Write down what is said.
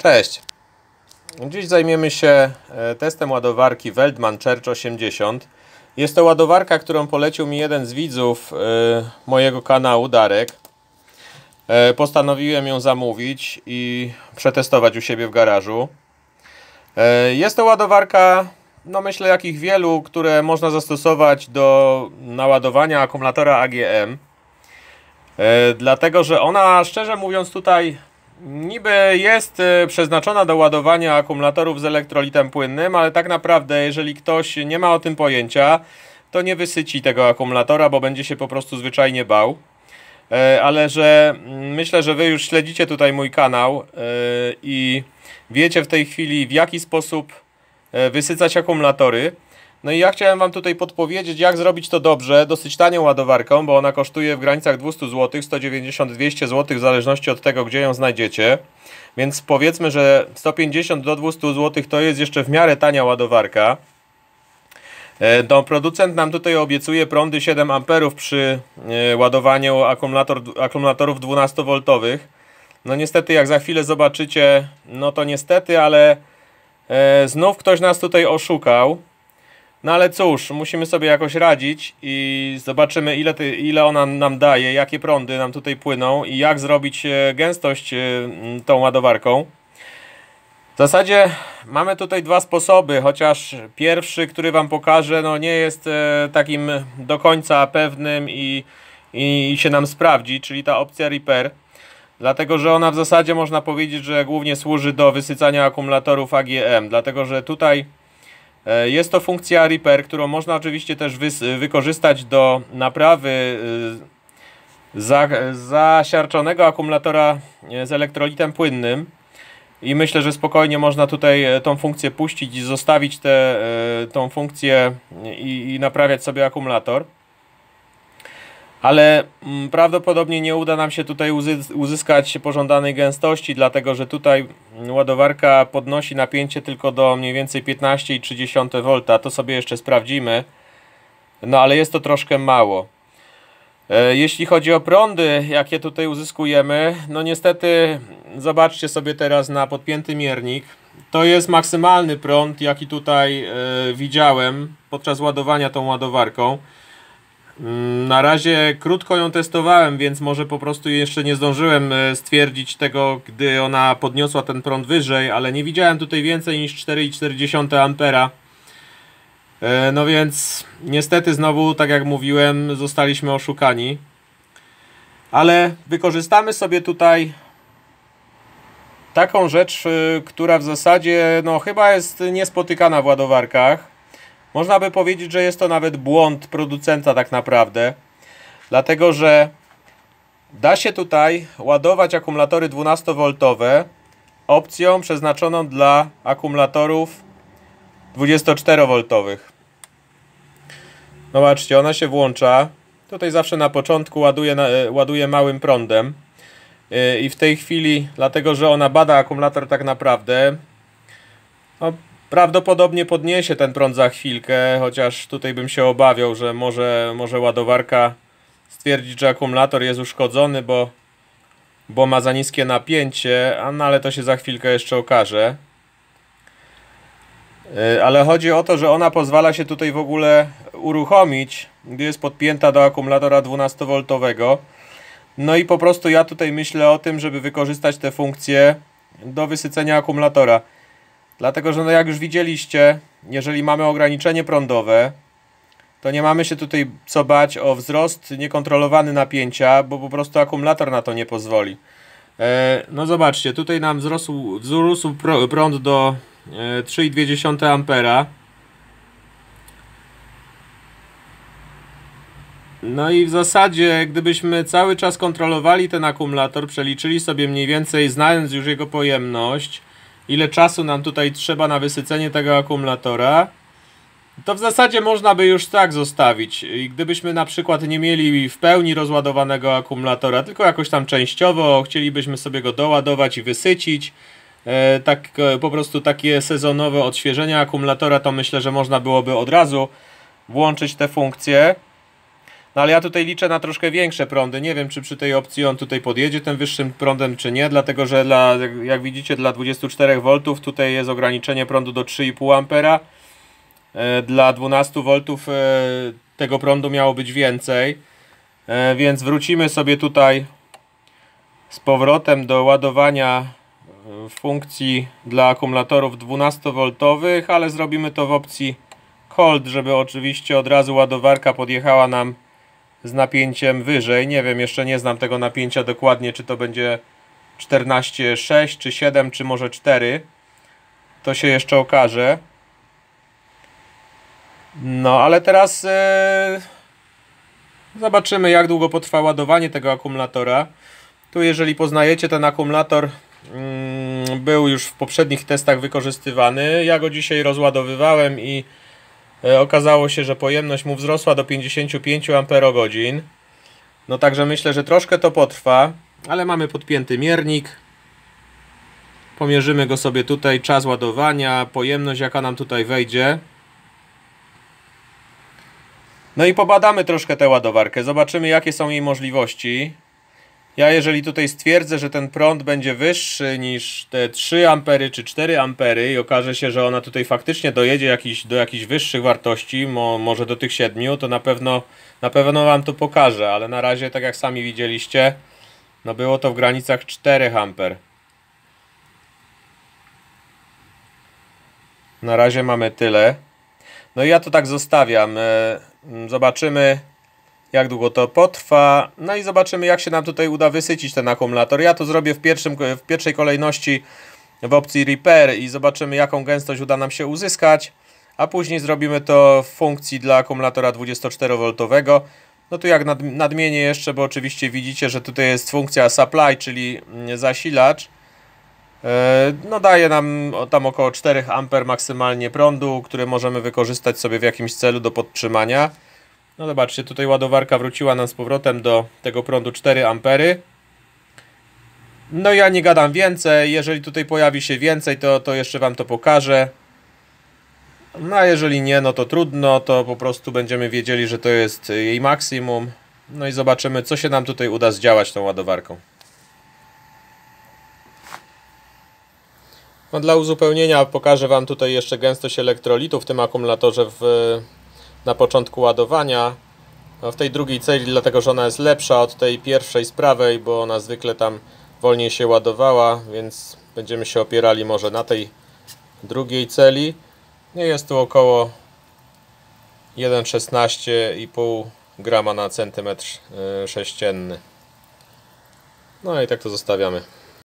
Cześć! Dziś zajmiemy się testem ładowarki Weltman Church 80. Jest to ładowarka, którą polecił mi jeden z widzów mojego kanału, Darek. Postanowiłem ją zamówić i przetestować u siebie w garażu. Jest to ładowarka, no myślę, jakich wielu, które można zastosować do naładowania akumulatora AGM. Dlatego, że ona, szczerze mówiąc, tutaj niby jest przeznaczona do ładowania akumulatorów z elektrolitem płynnym, ale tak naprawdę, jeżeli ktoś nie ma o tym pojęcia, to nie wysyci tego akumulatora, bo będzie się po prostu zwyczajnie bał. Ale że myślę, że wy już śledzicie tutaj mój kanał i wiecie w tej chwili, w jaki sposób wysycać akumulatory. No i ja chciałem wam tutaj podpowiedzieć, jak zrobić to dobrze, dosyć tanią ładowarką, bo ona kosztuje w granicach 200 zł, 190-200 zł, w zależności od tego, gdzie ją znajdziecie. Więc powiedzmy, że 150 do 200 zł to jest jeszcze w miarę tania ładowarka. No, producent nam tutaj obiecuje prądy 7 A przy ładowaniu akumulatorów 12V. No niestety, jak za chwilę zobaczycie, no to niestety, ale znów ktoś nas tutaj oszukał. No ale cóż, musimy sobie jakoś radzić i zobaczymy, ile ona nam daje, jakie prądy nam tutaj płyną i jak zrobić gęstość tą ładowarką. W zasadzie mamy tutaj dwa sposoby, chociaż pierwszy, który wam pokażę, no nie jest takim do końca pewnym i się nam sprawdzi, czyli ta opcja Repair. Dlatego, że ona w zasadzie można powiedzieć, że głównie służy do wysycania akumulatorów AGM, dlatego, że tutaj jest to funkcja Repair, którą można oczywiście też wykorzystać do naprawy zasiarczonego akumulatora z elektrolitem płynnym. I myślę, że spokojnie można tutaj tą funkcję puścić i zostawić tą funkcję i naprawiać sobie akumulator. Ale prawdopodobnie nie uda nam się tutaj uzyskać pożądanej gęstości, dlatego że tutaj ładowarka podnosi napięcie tylko do mniej więcej 15,3 V. To sobie jeszcze sprawdzimy. No ale jest to troszkę mało. Jeśli chodzi o prądy, jakie tutaj uzyskujemy, no niestety zobaczcie sobie teraz na podpięty miernik. To jest maksymalny prąd, jaki tutaj widziałem podczas ładowania tą ładowarką. Na razie krótko ją testowałem, więc może po prostu jeszcze nie zdążyłem stwierdzić tego, gdy ona podniosła ten prąd wyżej, ale nie widziałem tutaj więcej niż 4,4 A. No więc niestety znowu, tak jak mówiłem, zostaliśmy oszukani. Ale wykorzystamy sobie tutaj taką rzecz, która w zasadzie no chyba jest niespotykana w ładowarkach. Można by powiedzieć, że jest to nawet błąd producenta tak naprawdę. Dlatego, że da się tutaj ładować akumulatory 12V opcją przeznaczoną dla akumulatorów 24V. Zobaczcie, ona się włącza. Tutaj zawsze na początku ładuje małym prądem. I w tej chwili, dlatego że ona bada akumulator tak naprawdę, no, prawdopodobnie podniesie ten prąd za chwilkę, chociaż tutaj bym się obawiał, że może ładowarka stwierdzić, że akumulator jest uszkodzony, bo ma za niskie napięcie, no ale to się za chwilkę jeszcze okaże. Ale chodzi o to, że ona pozwala się tutaj w ogóle uruchomić, gdy jest podpięta do akumulatora 12V. No i po prostu ja tutaj myślę o tym, żeby wykorzystać tę funkcję do wysycenia akumulatora. Dlatego, że no jak już widzieliście, jeżeli mamy ograniczenie prądowe, to nie mamy się tutaj co bać o wzrost niekontrolowany napięcia, bo po prostu akumulator na to nie pozwoli. No zobaczcie, tutaj nam wzrósł prąd do 3,2 A. No i w zasadzie, gdybyśmy cały czas kontrolowali ten akumulator, przeliczyli sobie mniej więcej, znając już jego pojemność, ile czasu nam tutaj trzeba na wysycenie tego akumulatora, to w zasadzie można by już tak zostawić. I gdybyśmy na przykład nie mieli w pełni rozładowanego akumulatora, tylko jakoś tam częściowo, chcielibyśmy sobie go doładować i wysycić, tak po prostu takie sezonowe odświeżenie akumulatora, to myślę, że można byłoby od razu włączyć te funkcje. No ale ja tutaj liczę na troszkę większe prądy. Nie wiem, czy przy tej opcji on tutaj podjedzie tym wyższym prądem, czy nie, dlatego że jak widzicie, dla 24 V tutaj jest ograniczenie prądu do 3,5 A. Dla 12 V tego prądu miało być więcej. Więc wrócimy sobie tutaj z powrotem do ładowania funkcji dla akumulatorów 12V, ale zrobimy to w opcji cold, żeby oczywiście od razu ładowarka podjechała nam z napięciem wyżej. Nie wiem, jeszcze nie znam tego napięcia dokładnie, czy to będzie 14,6 czy 7 czy może 4. To się jeszcze okaże. No ale teraz zobaczymy, jak długo potrwa ładowanie tego akumulatora. Tu jeżeli poznajecie, ten akumulator był już w poprzednich testach wykorzystywany. Ja go dzisiaj rozładowywałem i okazało się, że pojemność mu wzrosła do 55 Ah. No także myślę, że troszkę to potrwa, ale mamy podpięty miernik. Pomierzymy go sobie tutaj, czas ładowania, pojemność jaka nam tutaj wejdzie. No i pobadamy troszkę tę ładowarkę, zobaczymy jakie są jej możliwości. Ja jeżeli tutaj stwierdzę, że ten prąd będzie wyższy niż te 3 A czy 4 A i okaże się, że ona tutaj faktycznie dojedzie do jakichś wyższych wartości, może do tych 7, to na pewno Wam to pokażę, ale na razie, tak jak sami widzieliście, no było to w granicach 4 A. Na razie mamy tyle. No i ja to tak zostawiam. Zobaczymy, jak długo to potrwa. No i zobaczymy, jak się nam tutaj uda wysycić ten akumulator. Ja to zrobię w pierwszej kolejności w opcji Repair i zobaczymy, jaką gęstość uda nam się uzyskać. A później zrobimy to w funkcji dla akumulatora 24V. No tu jak nadmienię jeszcze, bo oczywiście widzicie, że tutaj jest funkcja Supply, czyli zasilacz. No daje nam tam około 4 A maksymalnie prądu, który możemy wykorzystać sobie w jakimś celu do podtrzymania. No zobaczcie, tutaj ładowarka wróciła nam z powrotem do tego prądu 4 A. No ja nie gadam więcej, jeżeli tutaj pojawi się więcej, to jeszcze Wam to pokażę. No a jeżeli nie, no to trudno, to po prostu będziemy wiedzieli, że to jest jej maksimum. No i zobaczymy, co się nam tutaj uda zdziałać tą ładowarką. No dla uzupełnienia pokażę Wam tutaj jeszcze gęstość elektrolitu w tym akumulatorze na początku ładowania. No w tej drugiej celi, dlatego że ona jest lepsza od tej pierwszej z prawej, bo ona zwykle tam wolniej się ładowała, więc będziemy się opierali może na tej drugiej celi. No jest tu około 1,16,5 grama na centymetr sześcienny. No i tak to zostawiamy.